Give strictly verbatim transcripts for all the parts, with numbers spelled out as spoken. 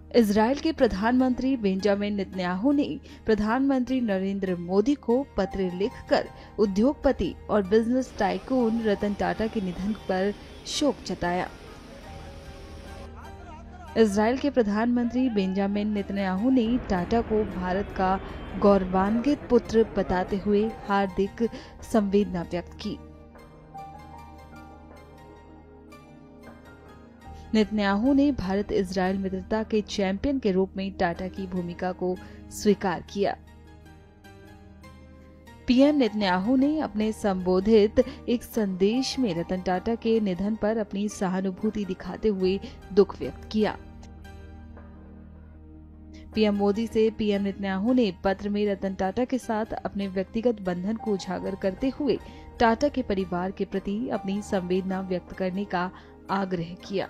Israel के प्रधानमंत्री Benjamin Netanyahu ने प्रधानमंत्री नरेंद्र मोदी को पत्र लिखकर उद्योगपति और बिजनेस टाइकून रतन टाटा के निधन पर शोक जताया। इजराइल के प्रधानमंत्री बेंजामिन नेतन्याहू ने टाटा को भारत का गौरवान्वित पुत्र बताते हुए हार्दिक संवेदना व्यक्त की। नेतन्याहू ने भारत इजराइल मित्रता के चैंपियन के रूप में टाटा की भूमिका को स्वीकार किया। पीएम नेतन्याहू ने अपने संबोधित एक संदेश में रतन टाटा के निधन पर अपनी सहानुभूति दिखाते हुए दुख व्यक्त किया। पीएम मोदी से पीएम नेतन्याहू ने पत्र में रतन टाटा के साथ अपने व्यक्तिगत बंधन को उजागर करते हुए टाटा के परिवार के प्रति अपनी संवेदना व्यक्त करने का आग्रह किया।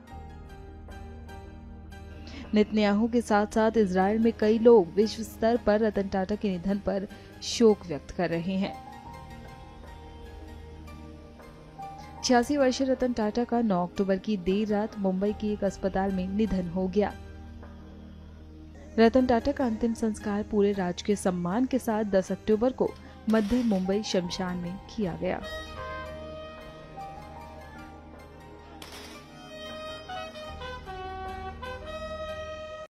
नेतन्याहू के साथ साथ इजराइल में कई लोग विश्व स्तर पर रतन टाटा के निधन पर शोक व्यक्त कर रहे हैं। छियासी वर्षीय रतन टाटा का नौ अक्टूबर की देर रात मुंबई के एक अस्पताल में निधन हो गया। रतन टाटा का अंतिम संस्कार पूरे राजकीय सम्मान के साथ दस अक्टूबर को मध्य मुंबई शमशान में किया गया।